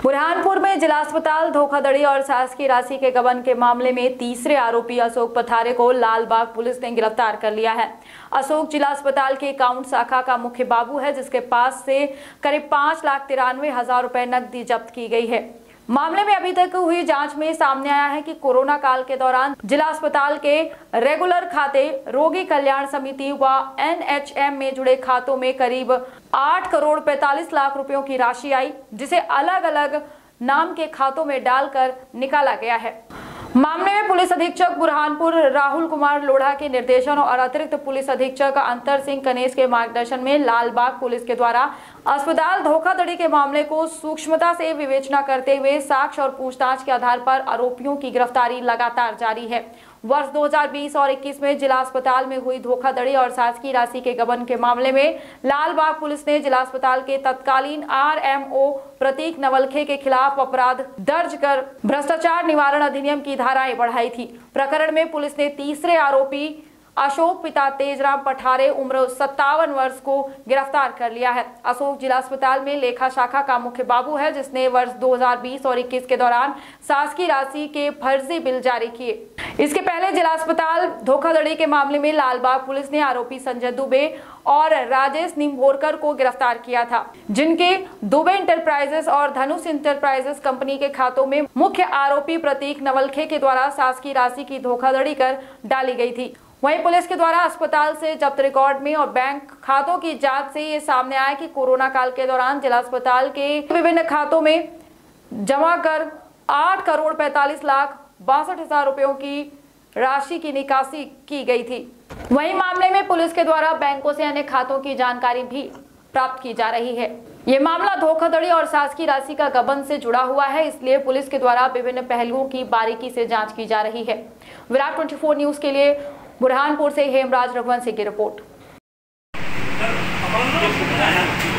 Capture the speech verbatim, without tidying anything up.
बुरहानपुर में जिला अस्पताल धोखाधड़ी और शासकीय राशि के गबन के मामले में तीसरे आरोपी अशोक पथारे को लालबाग पुलिस ने गिरफ्तार कर लिया है। अशोक जिला अस्पताल के अकाउंट शाखा का मुख्य बाबू है, जिसके पास से करीब पांच लाख तिरानवे हजार रुपए नकदी जब्त की गई है। मामले में अभी तक हुई जांच में सामने आया है कि कोरोना काल के दौरान जिला अस्पताल के रेगुलर खाते, रोगी कल्याण समिति व एन एच एम में जुड़े खातों में करीब आठ करोड़ पैंतालीस लाख रुपयों की राशि आई, जिसे अलग अलग नाम के खातों में डालकर निकाला गया है। मामले में पुलिस अधीक्षक बुरहानपुर राहुल कुमार लोढ़ा के निर्देशन और अतिरिक्त पुलिस अधीक्षक अंतर सिंह कनेश के मार्गदर्शन में लालबाग पुलिस के द्वारा अस्पताल धोखाधड़ी के मामले को सूक्ष्मता से विवेचना करते हुए साक्ष्य और पूछताछ के आधार पर आरोपियों की गिरफ्तारी लगातार जारी है। वर्ष दो हज़ार बीस और इक्कीस में जिला अस्पताल में हुई धोखाधड़ी और शासकीय राशि के गबन के मामले में लालबाग पुलिस ने जिला अस्पताल के तत्कालीन आर एम ओ प्रतीक नवलखे के खिलाफ अपराध दर्ज कर भ्रष्टाचार निवारण अधिनियम की धाराएं बढ़ाई थी। प्रकरण में पुलिस ने तीसरे आरोपी अशोक पिता तेजराम पठारे उम्र सत्तावन वर्ष को गिरफ्तार कर लिया है। अशोक जिला अस्पताल में लेखा शाखा का मुख्य बाबू है, जिसने वर्ष दो हज़ार बीस और इक्कीस के दौरान शासकीय राशि के फर्जी बिल जारी किए। इसके पहले जिला अस्पताल धोखाधड़ी के मामले में लालबाग पुलिस ने आरोपी संजय दुबे और राजेश निम्भोरकर को गिरफ्तार किया था, जिनके दुबे इंटरप्राइजेस और धनुष इंटरप्राइजेस कंपनी के खातों में मुख्य आरोपी प्रतीक नवलखे के द्वारा शासकीय राशि की धोखाधड़ी कर डाली गई थी। वहीं पुलिस के द्वारा अस्पताल से जब्त रिकॉर्ड में और बैंक खातों की जांच से ये सामने आया कि कोरोना काल के दौरान जिला अस्पताल के विभिन्न खातों में जमा कर आठ करोड़ पैंतालीस लाख बासठ हजार रुपयों की राशि की निकासी की गई थी। वहीं मामले में पुलिस के द्वारा बैंकों से अन्य खातों की जानकारी भी प्राप्त की जा रही है। ये मामला धोखाधड़ी और शासकीय राशि का गबन से जुड़ा हुआ है, इसलिए पुलिस के द्वारा विभिन्न पहलुओं की बारीकी से जांच की जा रही है। विराट चौबीस न्यूज के लिए बुरहानपुर से हेमराज रघुवंशी की रिपोर्ट।